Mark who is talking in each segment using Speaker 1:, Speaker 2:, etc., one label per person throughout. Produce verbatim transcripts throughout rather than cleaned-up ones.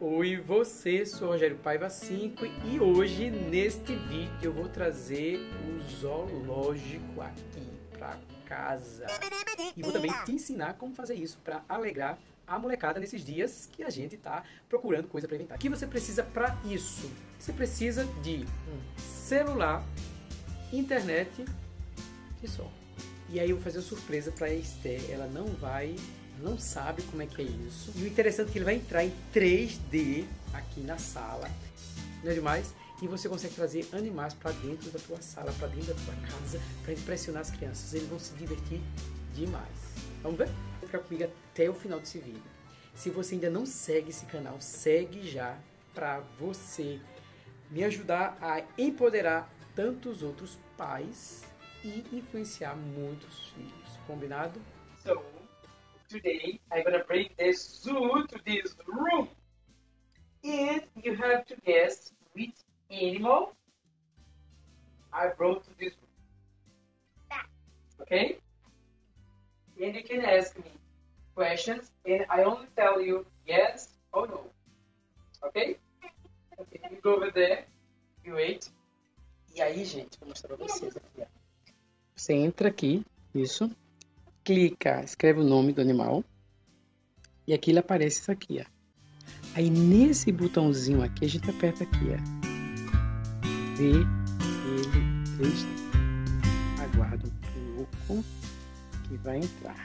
Speaker 1: Oi você, sou Rogério Paiva cinco e hoje neste vídeo eu vou trazer o zoológico aqui pra casa e vou também te ensinar como fazer isso para alegrar a molecada nesses dias que a gente tá procurando coisa para inventar. O que você precisa para isso? Você precisa de um celular, internet e só. E aí eu vou fazer uma surpresa para a Esther, ela não vai... não sabe como é que é isso. E o interessante é que ele vai entrar em três D aqui na sala, não é demais? E você consegue trazer animais para dentro da tua sala, para dentro da tua casa, para impressionar as crianças. Eles vão se divertir demais. Vamos ver? Vai ficar comigo até o final desse vídeo. Se você ainda não segue esse canal, segue já, para você me ajudar a empoderar tantos outros pais e influenciar muitos filhos. Combinado? So, today I'm gonna bring the zoo to this room, and you have to guess which animal I brought to this room. Okay? And you can ask me questions, and I only tell you yes or no. Okay? Okay, you go over there, you wait. E aí, gente, vou mostrar pra vocês aqui. Ó. Você entra aqui, isso. Clica, escreve o nome do animal e aqui ele aparece isso aqui, ó. Aí nesse botãozinho aqui a gente aperta aqui, ó. Vê ele três D. Aguarda um pouco que vai entrar.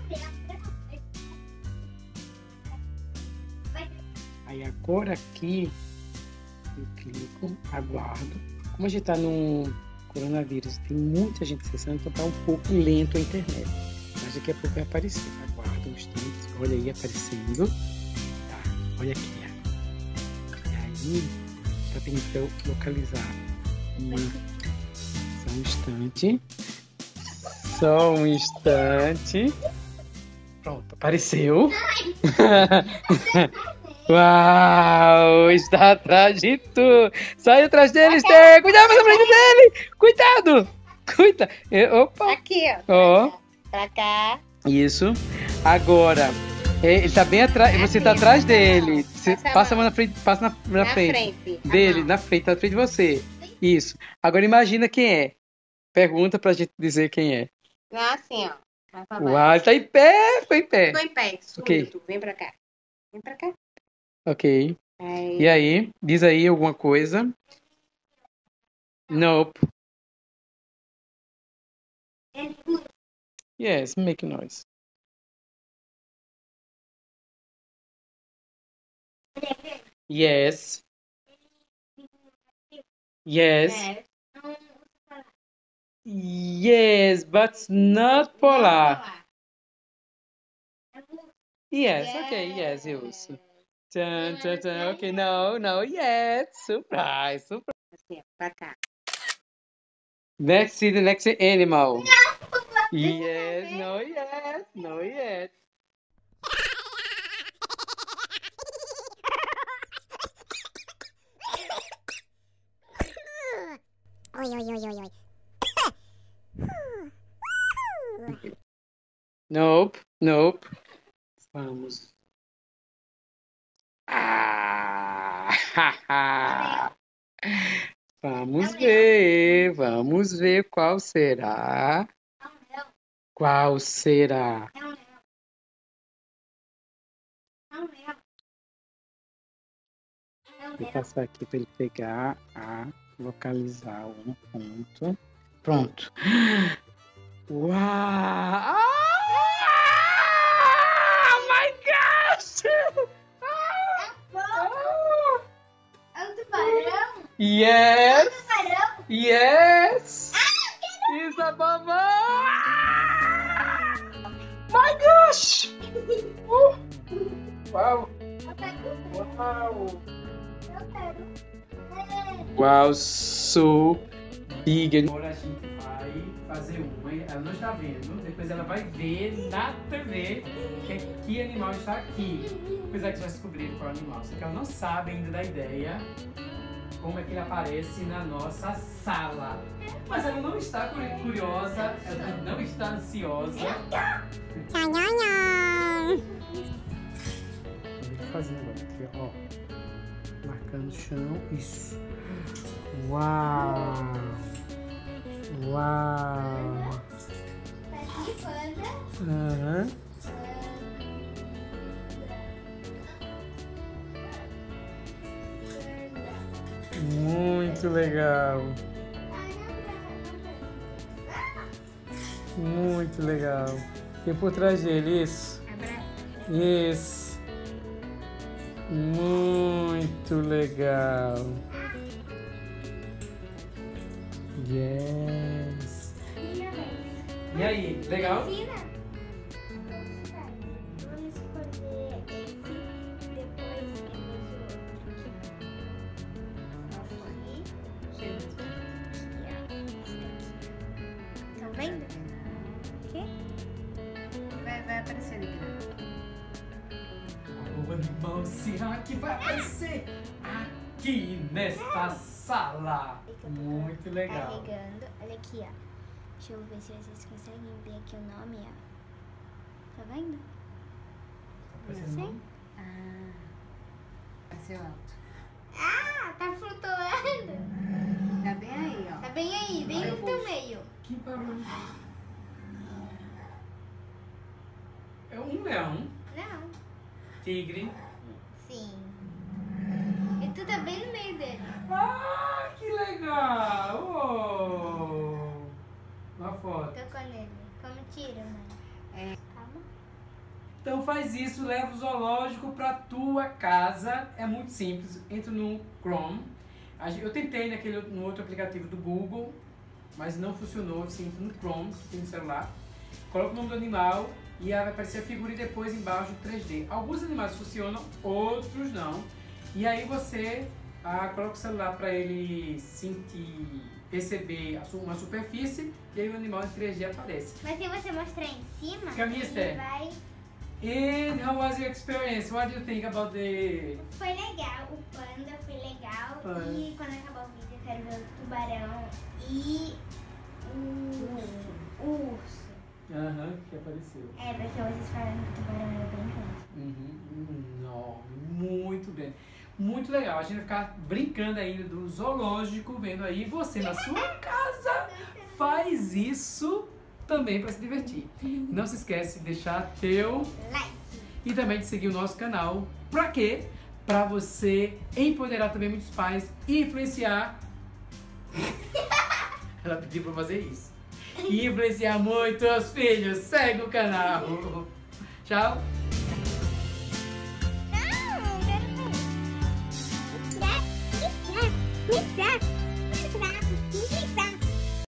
Speaker 1: Aí agora aqui eu clico, aguardo. Como a gente tá no coronavírus, tem muita gente acessando, então tá um pouco lento a internet. Mas daqui a pouco vai aparecer. Aguarda um instante. Olha aí aparecendo. Tá, olha aqui. Ó. E aí, tá tentando localizar. Uma... Só um instante. Só um instante. Pronto, apareceu. Uau! Está atrás de tu. Sai atrás dele, Esther. Cuidado na frente dele. Cuidado. Cuida. Opa.
Speaker 2: Aqui, ó.
Speaker 1: Ó.
Speaker 2: Pra cá.
Speaker 1: Isso. Agora, ele tá bem atrás. Você tá atrás dele. Você
Speaker 2: Passa a
Speaker 1: passa a
Speaker 2: mão.
Speaker 1: mão na frente, passa na, na
Speaker 2: Na
Speaker 1: frente,
Speaker 2: frente, a
Speaker 1: dele,
Speaker 2: mão.
Speaker 1: na frente, tá na frente de você. Isso. Agora imagina quem é. Pergunta pra gente dizer quem é.
Speaker 2: Assim, ó. Vai pra baixo.
Speaker 1: Uau, ele tá em pé, foi em pé.
Speaker 2: Tô em pé. Surdo.
Speaker 1: Ok.
Speaker 2: Vem pra cá. Vem pra cá.
Speaker 1: Ok.
Speaker 2: Aí.
Speaker 1: E aí, diz aí alguma coisa. Nope. Yes, make noise. Yes. Yes.
Speaker 2: É.
Speaker 1: Yes, but not polar. Yes,
Speaker 2: Yeah.
Speaker 1: okay, yes, urso. Tchan, tchan, tchan. Okay, no, no, yes. Surprise, surprise.
Speaker 2: Assim, ó. Pra cá.
Speaker 1: Let's see the next animal. Yes, no, yes, no, yes.
Speaker 3: Oi, oi, oi, oi, oi.
Speaker 1: Nope, nope. Vamos. Ah! Vamos ver, vamos ver qual será. Qual será? Vou passar aqui para ele pegar a localizar um ponto. Pronto. Uau! Ah! Oh my gosh! Ah!
Speaker 2: É um tubarão?
Speaker 1: Yes!
Speaker 2: Tubarão?
Speaker 1: Yes! It's a baba! My gosh! Uh! Wow! Wow! Wow, so big. Agora a gente vai fazer uma, ela não está vendo, depois ela vai ver na T V que, que animal está aqui. Apesar que já descobriram qual é o animal, só que ela não sabe ainda da ideia como é que ele aparece na nossa sala. Mas ela não está curiosa, ela não está ansiosa. fazendo agora. Aqui, ó. Marcando o chão. Isso. Uau! Uau!
Speaker 2: Aqui, panda.
Speaker 1: Aham. Muito legal. Muito legal. E por trás dele, isso. Isso. Muito legal. Yes. E aí, legal?
Speaker 2: Vamos escolher esse, depois temos o outro. Estão vendo? O quê? Vai, vai aparecer ali.
Speaker 1: O animal será que vai aparecer aqui nesta sala? Muito legal.
Speaker 2: Carregando. Olha aqui, ó. Deixa eu ver se vocês conseguem ver aqui o nome, ó. Tá vendo? Assim?
Speaker 4: Ah, apareceu alto.
Speaker 2: Ah, tá flutuando.
Speaker 4: Tá bem aí, ó.
Speaker 2: Tá bem aí, bem no teu meio.
Speaker 1: Que barulho. É um leão,
Speaker 2: Não.
Speaker 1: tigre.
Speaker 2: Sim. E tu tá bem no meio dele.
Speaker 1: Ah, que legal! Oh. Uma foto.
Speaker 2: Tocou nele. Como tira, mãe?
Speaker 4: É.
Speaker 2: Calma.
Speaker 1: Então faz isso, leva o zoológico pra tua casa. É muito simples. Entra no Chrome. A gente- Eu tentei naquele, no outro aplicativo do Google, mas não funcionou. Você entra no Chrome, que tem no celular. Coloca o nome do animal e aí vai aparecer a figura e depois embaixo o três D. Alguns animais funcionam, outros não. E aí você ah, coloca o celular para ele sentir, perceber a su- uma superfície e aí o animal em três D aparece.
Speaker 2: Mas se você mostrar em cima,
Speaker 1: Caminha,
Speaker 2: ele
Speaker 1: Esther.
Speaker 2: vai...
Speaker 1: And how was your experience? What do you think about the...
Speaker 2: Foi legal, o panda foi legal.
Speaker 1: Panda.
Speaker 2: E quando acabar o vídeo eu quero ver o tubarão e o, o urso.
Speaker 1: Aham, que apareceu.
Speaker 2: É, porque vocês falaram que o tubarão era bem grande.
Speaker 1: Uhum, enorme, muito grande. Muito legal. A gente vai ficar brincando ainda do zoológico, vendo aí você na sua casa. Faz isso também para se divertir. Não se esquece de deixar teu
Speaker 2: Like.
Speaker 1: e também de seguir o nosso canal. Pra quê? Pra você empoderar também muitos pais e influenciar. Ela pediu pra fazer isso. E influenciar muitos filhos. Segue o canal. Tchau.